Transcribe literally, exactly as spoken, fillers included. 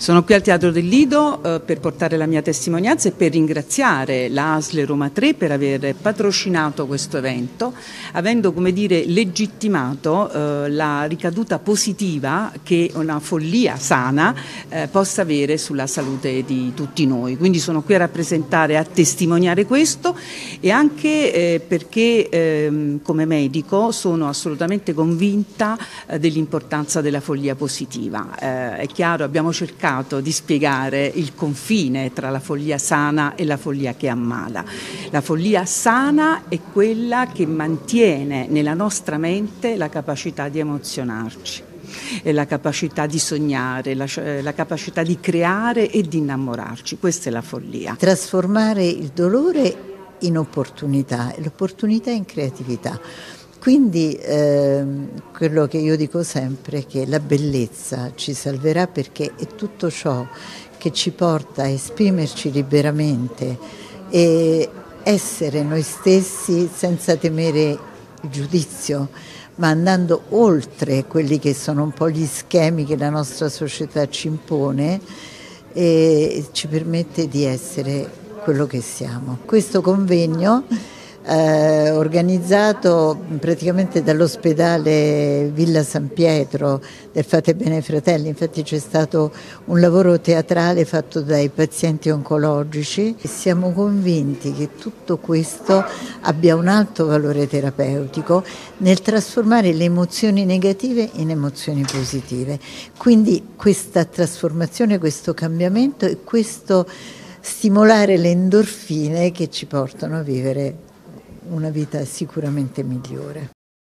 Sono qui al Teatro del Lido eh, per portare la mia testimonianza e per ringraziare l'A S L Roma tre per aver patrocinato questo evento, avendo, come dire, legittimato eh, la ricaduta positiva che una follia sana eh, possa avere sulla salute di tutti noi. Quindi sono qui a rappresentare, a testimoniare questo e anche eh, perché eh, come medico sono assolutamente convinta eh, dell'importanza della follia positiva. Eh, è chiaro, abbiamo cercato di spiegare il confine tra la follia sana e la follia che ammala. La follia sana è quella che mantiene nella nostra mente la capacità di emozionarci, la capacità di sognare, la, la capacità di creare e di innamorarci. Questa è la follia. Trasformare il dolore in opportunità e l'opportunità in creatività. Quindi eh, quello che io dico sempre è che la bellezza ci salverà, perché è tutto ciò che ci porta a esprimerci liberamente e essere noi stessi senza temere il giudizio, ma andando oltre quelli che sono un po' gli schemi che la nostra società ci impone e ci permette di essere quello che siamo. Questo convegno Eh, organizzato praticamente dall'ospedale Villa San Pietro del Fate Bene ai Fratelli. Infatti c'è stato un lavoro teatrale fatto dai pazienti oncologici e siamo convinti che tutto questo abbia un alto valore terapeutico nel trasformare le emozioni negative in emozioni positive. Quindi questa trasformazione, questo cambiamento e questo stimolare le endorfine che ci portano a vivere una vita sicuramente migliore.